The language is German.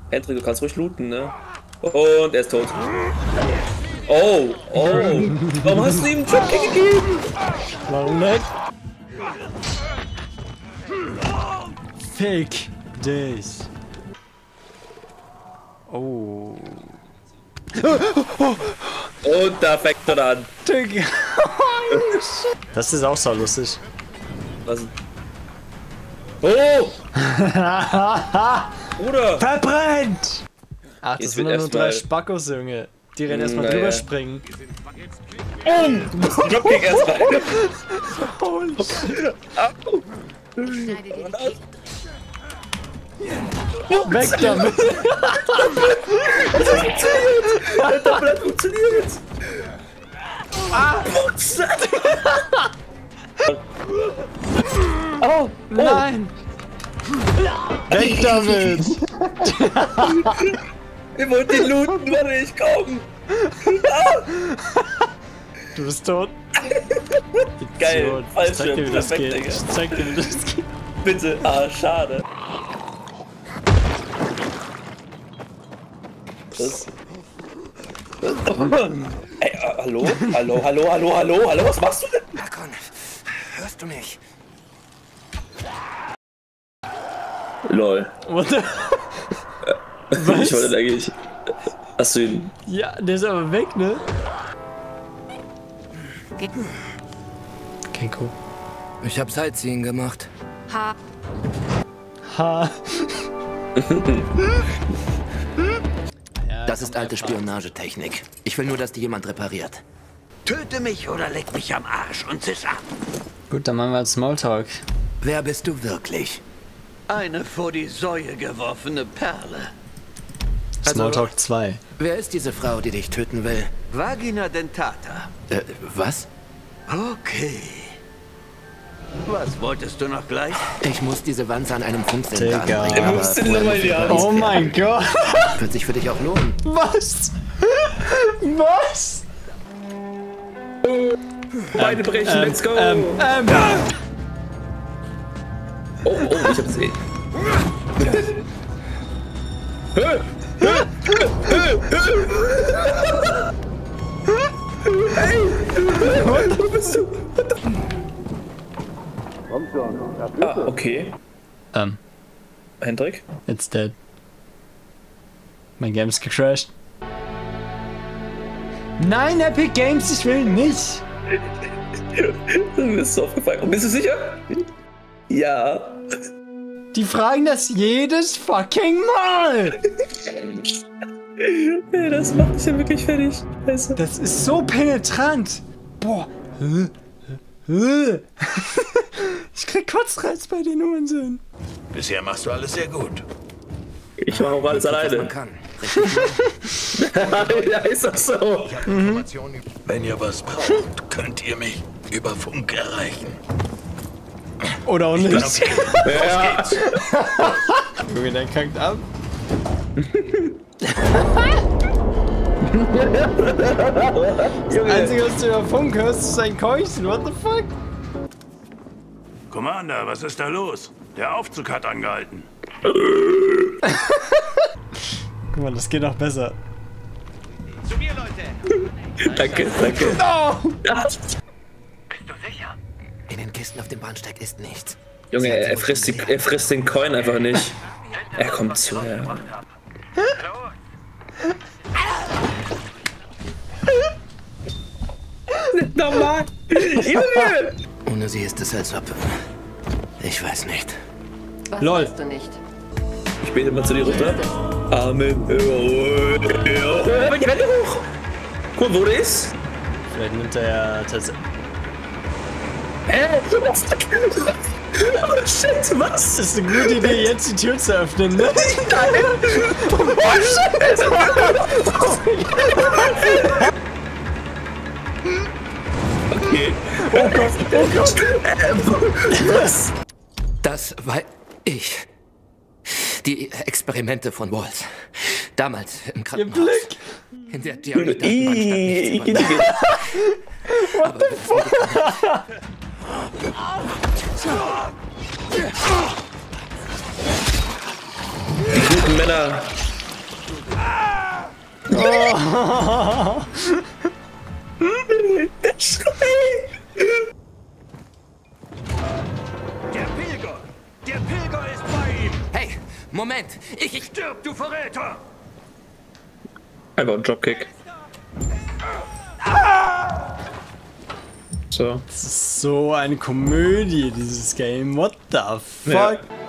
Hendrik, du kannst ruhig looten, ne? Und er ist tot. Oh, oh. Warum hast du ihm einen Dropkick gegeben? Warum nicht? Fake dich. Oh. Und da fängt er an. Digga. Das ist auch so lustig. Was? Oh! Bruder! Verbrennt! Ach, das Jetzt sind wird nur 3 erstmal- Spackos, Junge. Die rennen erstmal Naja. drüber springen. Du musst den Dropkick erst rein. Holy shit. Au. Weg damit! Das hat funktioniert! Oh! Nein! Weg damit! Wir wollten den looten, warte, ich komm! Du bist tot. Geil, Idiot. falsch, Ich zeig dir, wie das perfekt, geht. Digga. Ich zeig dir, wie das geht. Bitte, schade. Das. Ey, hallo? Hallo, was machst du denn? Hakon, hörst du mich? Lol. What the... Ich wollte eigentlich. Hast du ihn. Ja, der ist aber weg, ne? Kenko. Ich hab Sightseeing gemacht. Ha. Das ist alte Spionagetechnik. Ich will nur, dass die jemand repariert. Töte mich oder leck mich am Arsch und zisch ab. Gut, dann machen wir halt Smalltalk. Wer bist du wirklich? Eine vor die Säue geworfene Perle. Smalltalk 2. Wer ist diese Frau, die dich töten will? Vagina dentata. Was? Okay. Was wolltest du noch gleich? Ich muss diese Wanze an einem Funksender Digga. anbringen, Er aber muss den vorher nochmal muss in die ich Hand. noch Oh mein Gott. Wird sich für dich auch lohnen. Was? Was? Beine brechen, let's go! Oh, ich hab's eh. Hey! Wo bist du? Okay. Hendrik? It's dead. Mein Game ist gecrashed. Nein, Epic Games, ich will nicht. Mir ist so aufgefallen. Und bist du sicher? Ja. Die fragen das jedes fucking Mal. Ey, das macht mich ja wirklich fertig. Scheiße. Das ist so penetrant. Boah. Ich krieg Kotzreiz bei den Unsinn. Bisher machst du alles sehr gut. Ich mache auch alles Was alleine. man kann. Ja, ist doch so. Wenn ihr was braucht, könnt ihr mich über Funk erreichen. Oder auch nicht. Okay. Ja. Los geht's. Junge, der kackt ab. Das Einzige, was du über Funk hörst, ist ein Keuchen. What the fuck? Commander, was ist da los? Der Aufzug hat angehalten. Guck mal, das geht noch besser. Danke, danke. In den Kisten auf dem Bahnsteig ist nichts. Junge, er frisst den Coin einfach nicht. Er kommt zu. Ja. Nochmal! Junge! Ohne sie ist es, als ob... Ich weiß nicht. Was Lol. weißt du nicht? Ich bete mal zu dir runter. Amen. Die Wände hoch! Guck mal, wo der ist. Vielleicht nimmt er tatsächlich. Was? Oh shit, was? Das ist eine gute Idee, jetzt die Tür zu öffnen, ne? Okay. Oh Gott. Was? Das war ich. Die Experimente von Walls. Damals im Ihr Krankenhaus. Blick! In der Diamantdatenbank stand nichts von What the fuck? Die guten Männer Der Schrei! Der Pilger! Der Pilger ist bei ihm! Hey, Moment! Ich... Stirb, du Verräter! Einfach ein Dropkick. So. Das ist so eine Komödie, dieses Game. What the fuck? Ja.